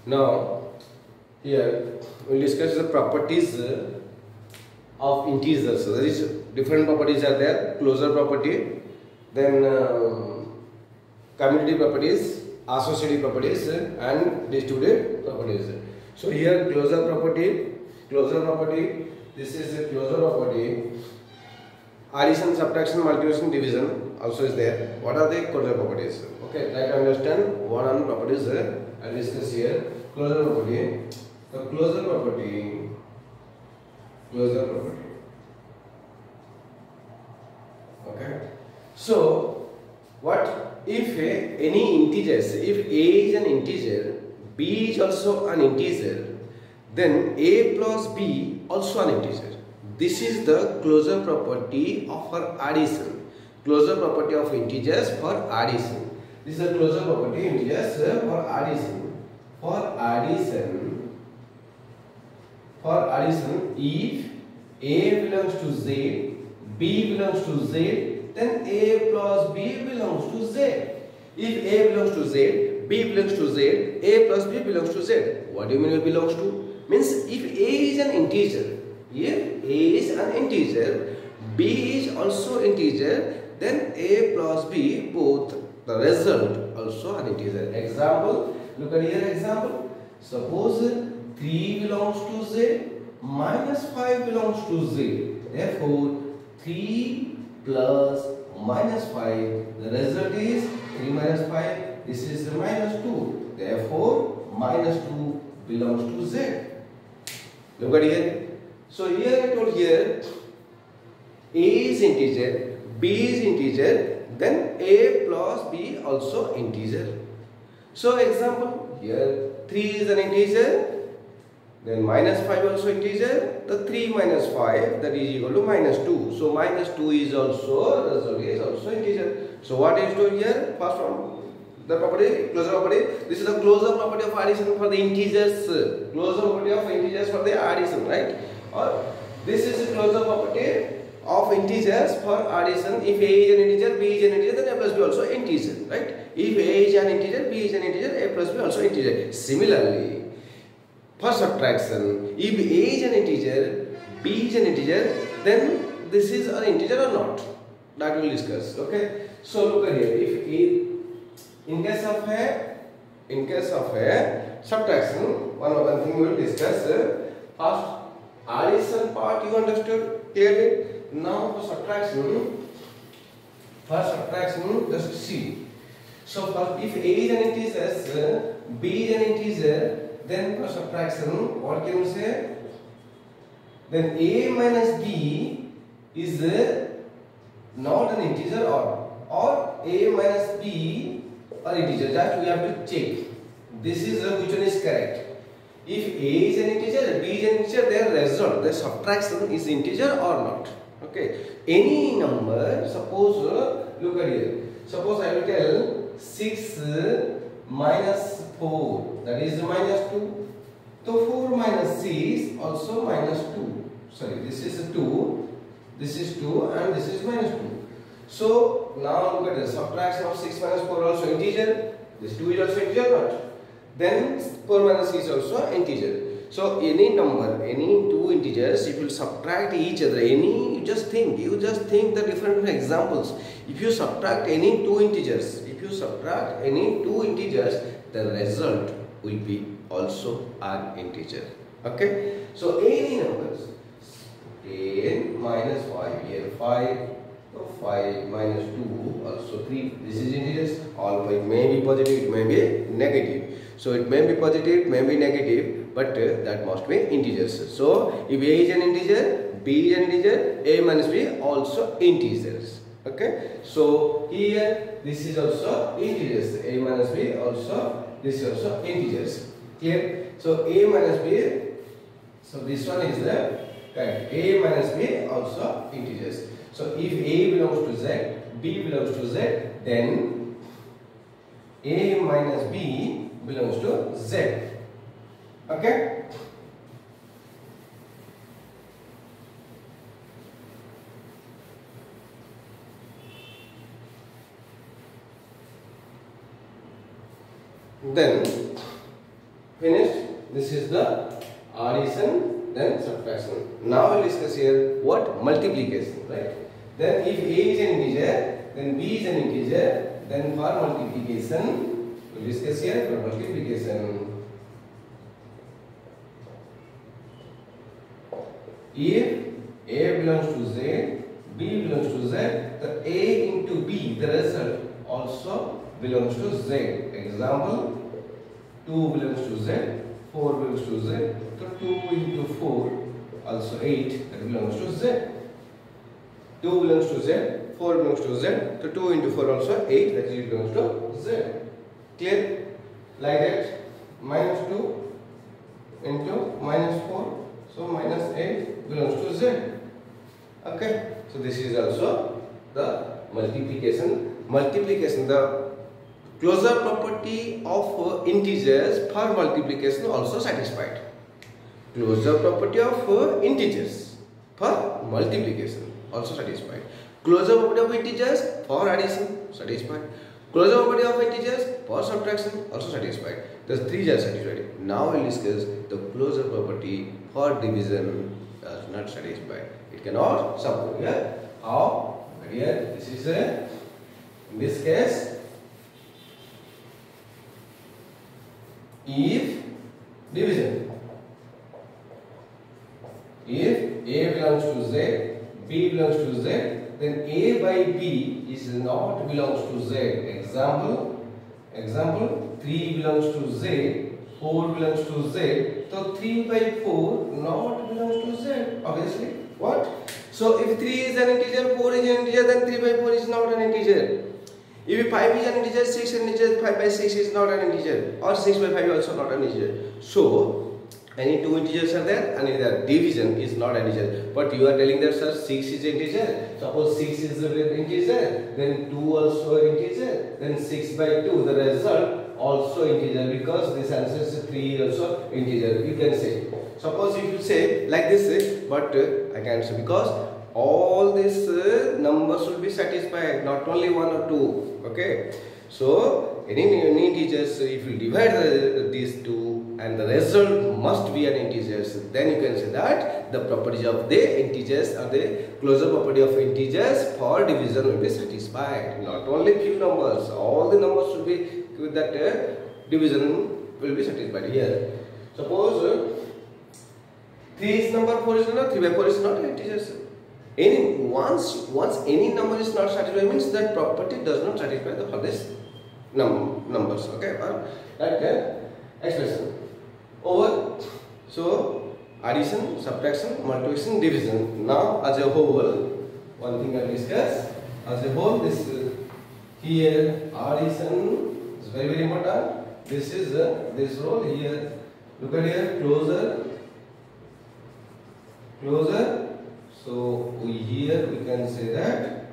Now, here we will discuss the properties of integers. So there is different properties are there: closure property, then commutative properties, associative properties, and distributive properties. So here closure property. This is a closure property. Addition, subtraction, multiplication, division also is there. What are the closure properties? Okay, try to understand what are the properties I will discuss here. Closure property. The closure property. Okay. So, what if any integers? If a is an integer, b is also an integer, then a plus b also an integer. This is the closure property of our addition. Closure property of integers for addition. This is the closure property integers for addition. For addition, if a belongs to z, b belongs to z, then a plus b belongs to z. If a belongs to z, b belongs to z, a plus b belongs to z. What do you mean by belongs to? Means if a is an integer, b is also integer, then a plus b both the result also an integer. Example, look at here example. Suppose 3 belongs to z, minus 5 belongs to z. Therefore, 3 plus minus 5, the result is 3 minus 5, this is minus 2. Therefore, minus 2 belongs to z. Look at here. So here I told here, a is integer, b is integer, then a plus b also integer. So example, here 3 is an integer, then minus 5 also integer, the 3 minus 5 that is equal to minus 2. So minus 2 is also, result is also integer. So what is to here? First one, the property, closure property. This is the closure property of addition for the integers. Closure property of integers for the addition, right? Or this is the closure property of integers for addition. If a is an integer, b is an integer, then a plus b also integer, right? If a is an integer, b is an integer, a plus b also integer. Similarly, for subtraction, if a is an integer, b is an integer, then this is an integer or not? That we will discuss. Okay. So look at here. If a, in case of a subtraction, one thing we will discuss. First, addition part you understood clearly. Now for subtraction, just see. So first, if a is an integer, b is an integer, then for subtraction, what can we say? Then a minus b is not an integer or a minus b are integer. Just we have to check. This is which one is correct. If a is an integer, b is an integer, their result, the subtraction is integer or not. Okay. Any number, suppose, look at here. Suppose I will tell 6 minus 4, that is minus 2. So 4 minus 6 also minus 2. Sorry, this is 2, this is 2 and this is minus 2. So now look at the subtraction of 6 minus 4 also integer. This 2 is also integer or not? Then 4 minus 6 is also integer. So any number, any two integers, if you subtract each other, you just think the different examples. If you subtract any two integers, the result will be also an integer. Okay. So any numbers, 10 minus 5, here 5, so 5 minus 2, also 3, this is integers. All it may be positive, it may be negative. So it may be positive, may be negative, but that must be integers. So if a is an integer, b is an integer, a minus b also integers. Okay. So here this is also integers. A minus b also, this is also integers. Clear? So a minus b. So this one is the correct. A minus b also integers. So if a belongs to z, b belongs to z, then a minus b belongs to z. Okay. Then Finished. This is the addition, then subtraction. Now we'll discuss here what multiplication, right? Then if A is an integer, then B is an integer. Then for multiplication, we'll discuss here for multiplication. If A belongs to Z, B belongs to Z, the A into B, the result, also belongs to Z. Example, 2 belongs to Z, 4 belongs to Z, so 2 into 4, also 8, that belongs to Z. 2 belongs to Z, 4 belongs to Z, so 2 into 4 also 8, that belongs to Z. Clear? Like that, minus 2 into minus 4, so minus 8 belongs to Z. Okay, so this is also the multiplication. Multiplication, the closure property of integers for multiplication also satisfied. Closure property of integers for multiplication also satisfied. Closure property of integers for addition satisfied. Closure property of integers for subtraction also satisfied. The three are satisfied. Now we will discuss the closure property for division is not satisfied. It cannot support. Here, how? Here, this is a, in this case, if division, if A belongs to Z, B belongs to Z, then A by B is not belongs to Z. Example, 3 belongs to Z, 4 belongs to Z, so 3 by 4 not belongs to Z, obviously. What? So if 3 is an integer, 4 is an integer, then 3 by 4 is not an integer. If 5 is an integer, 6 is an integer, 5 by 6 is not an integer, or 6 by 5 is also not an integer. So any two integers are there, and the division is not an integer. But you are telling that, sir, 6 is integer. Suppose 6 is an integer, then 2 also integer, then 6 by 2, the result also integer, because this answer is 3 also integer. You can say. Suppose if you say like this, but I can't say, because all these numbers will be satisfied, not only 1 or 2. Okay. So any integers, if you divide these two and the result must be an integer, then you can say that the property of the integers or the closure property of integers for division will be satisfied. Not only few numbers, all the numbers should be with that division will be satisfied. Here, suppose 3 is number, 4 is number, 3 by 4 is not an integer. Once any number is not satisfied, means that property does not satisfy the for this numbers. Okay, that expression over. So addition, subtraction, multiplication, division. Now as a whole, one thing I discuss as a whole. This here addition is very important. This is this role here. Look at here, closure. So here we can say that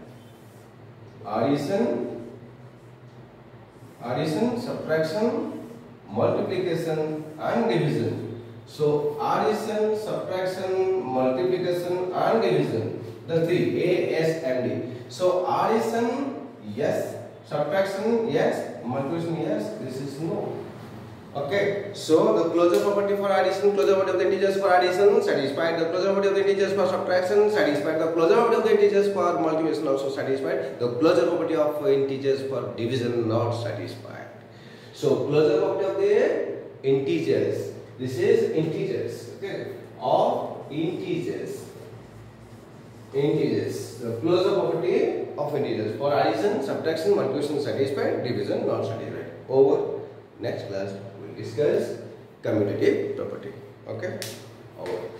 addition, subtraction, multiplication and division. So addition, subtraction, multiplication and division, the three, A, S and D. So addition, yes. Subtraction, yes. Multiplication, yes. This is no. Okay, so the closure property for addition, closure property of the integers for addition satisfied, the closure property of the integers for subtraction satisfied, the closure property of the integers for multiplication also satisfied, the closure property of integers for division not satisfied. So closure property of the integers, this is integers, okay, of integers, the closure property of integers for addition, subtraction, multiplication satisfied, division not satisfied. Over. Next class discuss commutative property. Okay, over.